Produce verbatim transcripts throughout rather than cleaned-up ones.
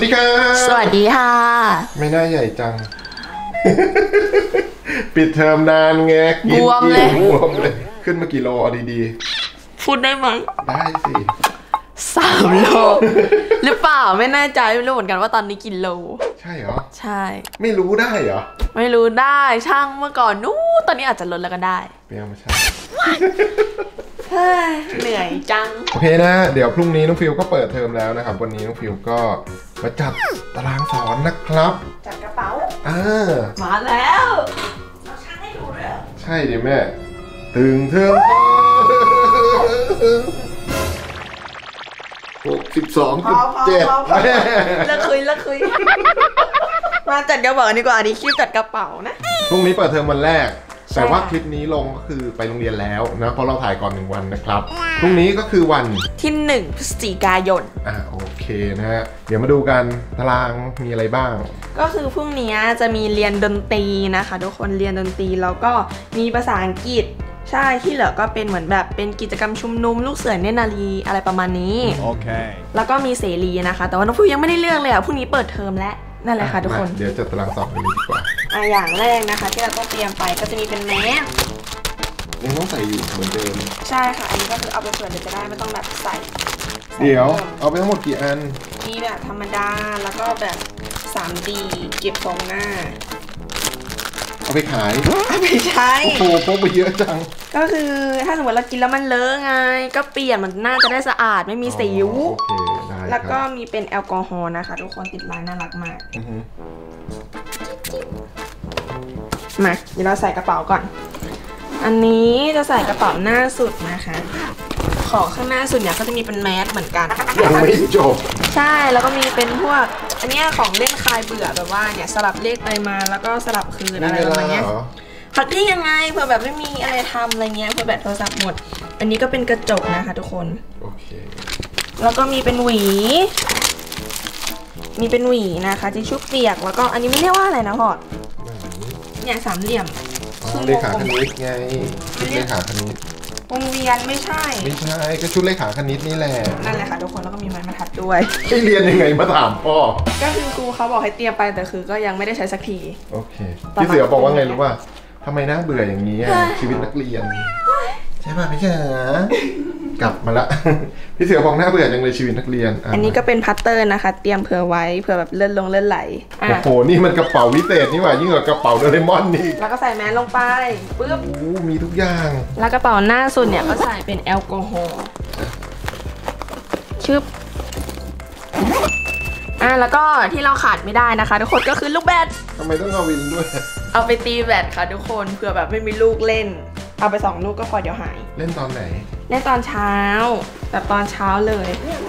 วัสดีครับสวัสดีค่ะไม่น่าใหญ่จัง ปิดเทอมนานไงบวมเลยบวมเลยขึ้นมากี่โลเอาดีๆพูดได้ไหมได้สิสามโลหรือเปล่าไม่แน่ใจไม่รู้เหมือนกันว่าตอนนี้กี่โลใช่เหรอใช่ไม่รู้ได้เหรอไม่รู้ได้ช่างเมื่อก่อนนู้ตอนนี้อาจจะลดแล้วก็ได้เปลี่ยนมาใช่เหนื่อยจังโอเคนะเดี๋ยวพรุ่งนี้น้องฟิวก็เปิดเทอมแล้วนะครับวันนี้น้องฟิวก็มาจัดตารางสอนนะครับจัดกระเป๋าอ่ามาแล้วเราช่างให้ดูเลยใช่ดิแม่ตึงเทอมหกสิบสองจุดเจ็ดเลิกคุยเลิกคุยมาจัดกระเป๋าดีกว่าอันนี้คิวจัดกระเป๋านะพรุ่งนี้เปิดเทอมวันแรกแต่ว่าคลิปนี้ลงก็คือไปโรงเรียนแล้วนะเพราะเราถ่ายก่อนหนึ่งวันนะครับพรุ่งนี้ก็คือวันที่หนึ่งพฤศจิกายนอ่าโอเคนะฮะเดี๋ยวมาดูกันตารางมีอะไรบ้างก็คือพรุ่งนี้จะมีเรียนดนตรีนะคะทุกคนเรียนดนตรีแล้วก็มีภาษาอังกฤษใช่ที่เหลือก็เป็นเหมือนแบบเป็นกิจกรรมชุมนุมลูกเสือเนตรนารีอะไรประมาณนี้โอเคแล้วก็มีเสรีนะคะแต่ว่าน้องฟิวยังไม่ได้เลือกเลยอ่ะพรุ่งนี้เปิดเทอมแล้วนั่นแหละค่ะทุกคนเดี๋ยวจะตารางสอบกันดีกว่าอ่ะอย่างแรกนะคะที่เราต้องเตรียมไปก็จะมีเป็นแมสยังต้องใส่อยู่เหมือนเดิมใช่ค่ะอันนี้ก็คือเอาไปเผื่อเดี๋ยวจะได้ไม่ต้องแบบใส่เดี๋ยวเอาไปทั้งหมดกี่อันมีแบบธรรมดาแล้วก็แบบ ทรี ดี เก็บทรงหน้าเอาไปขายไม่ใช่โอ้โหพกไปเยอะจังก็คือถ้าสมมติเรากินแล้วมันเลอะไงก็เปลี่ยนมันน่าจะได้สะอาดไม่มีสิวโอเคได้แล้วก็มีเป็นแอลกอฮอล์นะคะทุกคนติดลายน่ารักมากมาเดี๋ยวเราใส่กระเป๋าก่อนอันนี้จะใส่กระเป๋าหน้าสุดนะคะของข้างหน้าสุดเนี่ยก็จะมีเป็นแมสเหมือนกันยังไม่จบใช่แล้วก็มีเป็นพวกอันนี้ของเล่นคลายเบื่อแบบว่าเนี่ยสลับเลขไปมาแล้วก็สลับคืนอะไรประมาณนี้พักที่ยังไงเผื่อแบบไม่มีอะไรทำอะไรเงี้ยเผื่อแบตโทรศัพท์หมดอันนี้ก็เป็นกระจกนะคะทุกคนโอเคแล้วก็มีเป็นหวีมีเป็นหวีนะคะทิชชู่เปียกแล้วก็อันนี้ไม่เรียกว่าอะไรนะพ่อเนี่ยสามเหลี่ยมเลขาคณิตไงชุดเลขาคณิตวงเวียนไม่ใช่ไม่ใช่ก็ชุดเลขาคณิตนี่แหละนั่นแหละค่ะทุกคนแล้วก็มีไม้บรรทัดด้วยให้เรียนยังไงมาถามพ่อก็คือครูเขาบอกให้เตรียมไปแต่คือก็ยังไม่ได้ใช้สักทีโอเคพี่เสือบอกว่าไงรู้ป่ะทำไมน่าเบื่ออย่างนี้ชีวิตนักเรียนใช่ป่ะพี่เสือกลับมาละพี่เสือบอกน่าเบื่อจังเลยชีวิตนักเรียนอันนี้ก็เป็นพัตเตอร์นะคะเตรียมเผื่อไว้เผื่อแบบเลื่อนลงเลื่อนไหลโอ้โหนี่มันกระเป๋าวิเศษนี่หว่ายิ่งกว่ากระเป๋าโดเรมอนนี่แล้วก็ใส่แมสลงไปปึ๊บโอ้มีทุกอย่างแล้วกระเป๋าหน้าสุดเนี่ยก็ใส่เป็นแอลกอฮอล์ชึบอ่ะแล้วก็ที่เราขาดไม่ได้นะคะทุกคนก็คือลูกแบดทำไมต้องเอาวินด้วยเอาไปตีแบดค่ะทุกคนเผื่อแบบไม่มีลูกเล่นเอาไปสองลูกก็พอเดี๋ยวหายเล่นตอนไหนเล่นตอนเช้าแบบตอนเช้าเลย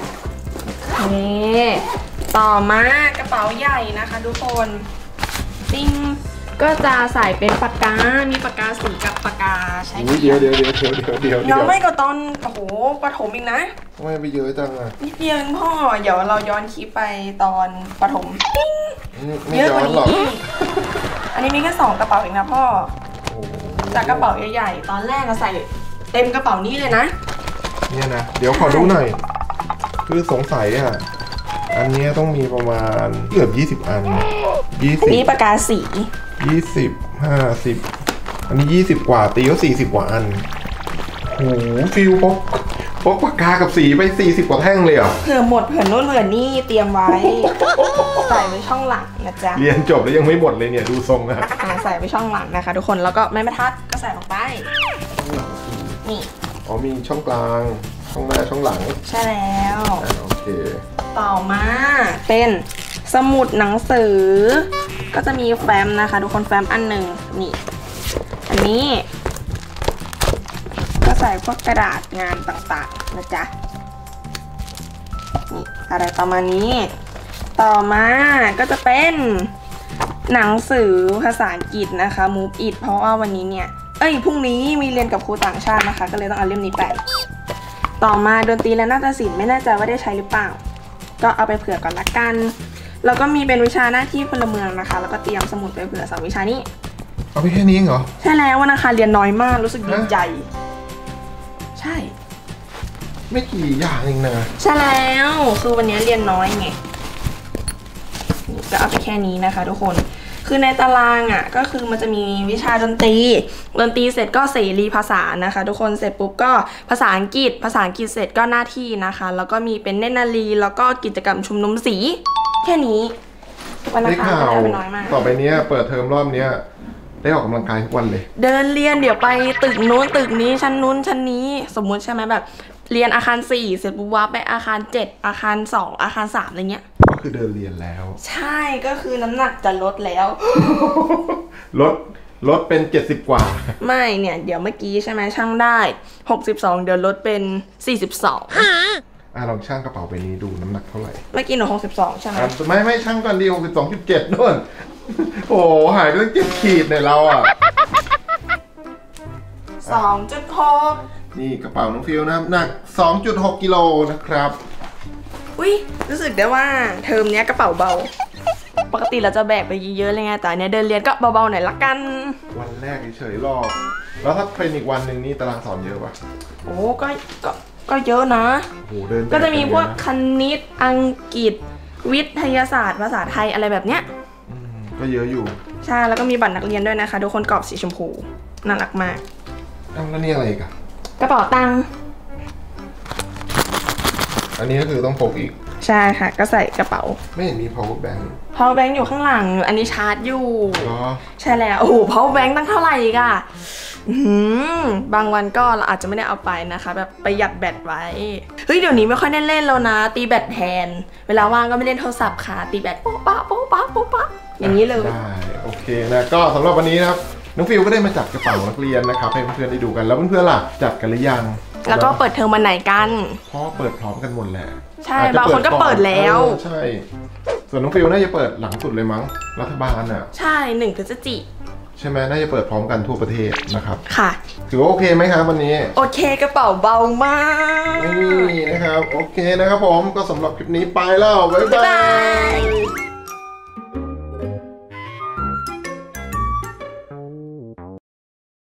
นี่ต่อมากระเป๋าใหญ่นะคะทุกคนติ้งก็จะใส่เป็นปากกามีปากกาสีกับปากกาใช้เดี๋ยวเดี๋ยวเดี๋ยวเดี๋ยวเดี๋ยวเดี๋ยวยังไม่ก็ตอนโอ้โหประถมอีกนะทำไมไปเยอะจังอ่ะนิดเดียวพ่อเดี๋ยวเราย้อนคลิปไปตอนประถมเยอะกว่านี้อันนี้มีแค่สองกระเป๋าเองนะพ่อจากกระเป๋าใหญ่ๆตอนแรกเราใส่เต็มกระเป๋านี้เลยนะเนี่ยนะเดี๋ยวขอดูหน่อยคือสงสัยอ่ะอันนี้ต้องมีประมาณเกือบยี่สิบอันยี่สิบนี่ปากกาสียี่สิบห้าสิบอันนี้ยี่สิบกว่าตีก็สี่สิบกว่าอันโอ้โหฟิลพกพกปากกากับสีไปสี่สิบกว่าแท่งเลยเหรอเผื่อหมดเผื่อนู่นเผื่อนี่เตรียมไว้ใส่ไว้ช่องหลังนะจ๊ะเรียนจบแล้วยังไม่หมดเลยเนี่ยดูทรงอะใส่ไว้ช่องหลังนะคะทุกคนแล้วก็ไม้บรรทัดก็ใส่ลงไปนี่อ๋อมีช่องกลางช่องหน้าช่องหลังใช่แล้วโอเคต่อมาเป็นสมุดหนังสือก็จะมีแฟ้มนะคะทุกคนแฟ้มอันหนึ่งนี่อันนี้ก็ใส่พวกกระดาษงานต่างๆนะจ๊ะนี่อะไรประมาณนี้ต่อมาก็จะเป็นหนังสือภาษาอังกฤษนะคะ Move It เพราะว่าวันนี้เนี่ยเอ้ยพรุ่งนี้มีเรียนกับครูต่างชาตินะคะก็เลยต้องเอาเล่มนี้ไปต่อมาดนตรีและนาฏศิลป์ไม่แน่ใจว่าได้ใช้หรือเปล่าก็เอาไปเผื่อก่อนละกันแล้วก็มีเป็นวิชาหน้าที่พลเมืองนะคะแล้วก็เตรียมสมุดไปเผื่อสองวิชานี้เอาไปแค่นี้เหรอใช่แล้ววันอังคารเรียนน้อยมากรู้สึกดีใจใช่ไม่กี่อย่างเองนะใช่แล้วคือวันนี้เรียนน้อยไงจะเอาไปแค่นี้นะคะทุกคนคือในตารางอ่ะก็คือมันจะมีวิชาดนตรีดนตรีเสร็จก็เสรีภาษานะคะทุกคนเสร็จปุ๊บก็ภาษาอังกฤษภาษาอังกฤษเสร็จก็หน้าที่นะคะแล้วก็มีเป็นเนตรนารีแล้วก็กิจกรรมชุมนุมสีแค่นี้วันละครั้งก็ได้ไปน้อยมากต่อไปเนี้ยเปิดเทอมรอบเนี้ยได้ออกกำลังกายทุกวันเลยเดินเรียนเดี๋ยวไปตึกนู้นตึกนี้ชั้นนู้นชั้นนี้สมมุติใช่ไหมแบบเรียนอาคารสี่เสร็จปุ๊บว่าไปอาคารเจ็ดอาคารสองอาคารสามอะไรเงี้ยก็คือเดินเรียนแล้วใช่ก็คือน้ำหนักจะลดแล้วลดลดเป็นเจ็ดสิบกว่าไม่เนี่ยเดี๋ยวเมื่อกี้ใช่ไหมช่างได้หกสิบสองเดี๋ยวลดเป็นสี่สิบสองอ่ะลองช่างกระเป๋าใบนี้ดูน้ำหนักเท่าไหร่เมื่อกี้หนูหกสิบสองใช่ไหมไม่ไม่ช่างก่อนดีหกสิบสองจุดเจ็ดนู่นโอ้หายไปตั้งเจ็ดขีดในเราอ่ะสองจุดหกนี่กระเป๋าน้องฟิวนะหนัก สองจุดหก กิโลนะครับอุ้ยรู้สึกได้ว่าเทอมเนี้ยกระเป๋าเบาปกติเราจะแบกไปเยอะๆเลยไงแต่เนี้ยเดินเรียนก็เบาๆหน่อยละกันวันแรกเฉยๆหรอกแล้วถ้าเป็นอีกวันหนึ่งนี่ตารางสอนเยอะป่ะโอ้ก็ก็ก็เยอะนะโอ้เดินก็จะมีพวกคณิตอังกฤษวิทยาศาสตร์ภาษาไทยอะไรแบบเนี้ยก็เยอะอยู่ใช่แล้วก็มีบัตรนักเรียนด้วยนะคะทุกคนกรอบสีชมพูน่ารักมากแล้วนี่อะไรอีกอะกระเป๋าตังค์อันนี้ก็คือต้องพกอีกใช่ค่ะก็ใส่กระเป๋าไม่เห็นมี power bank power bank อยู่ข้างหลังอันนี้ชาร์จอยู่อ๋อใช่แล้วโอ้โห power bank ตั้งเท่าไหร่อีกอะบางวันก็เราอาจจะไม่ได้เอาไปนะคะแบบประหยัดแบตไว้เฮ้ยเดี๋ยวนี้ไม่ค่อยได้เล่นแล้วนะตีแบตแทนเวลาว่างก็ไม่เล่นโทรศัพท์ค่ะตีแบตโป๊ะปะโป๊ะปะโป๊ะปะอย่างนี้เลยได้โอเคนะก็สำหรับวันนี้นะครับน้องฟิวก็ได้มาจัดกระเป๋านักเรียนนะครับให้เพื่อนๆได้ดูกันแล้วเพื่อนๆล่ะจัดกันหรือยังแล้วก็เปิดเทอมวันไหนกันเพราะเปิดพร้อมกันหมดแหละใช่บางคนก็เปิดแล้วใช่ส่วนน้องฟิวน่าจะเปิดหลังสุดเลยมั้งรัฐบาลอ่ะใช่หนึ่งพฤศจิกใช่ไหมน่าจะเปิดพร้อมกันทั่วประเทศนะครับค่ะถือว่าโอเคไหมครับวันนี้โอเคกระเป๋าเบามากนี่นะครับโอเคนะครับผมก็สำหรับคลิปนี้ไปแล้วบ๊ายบาย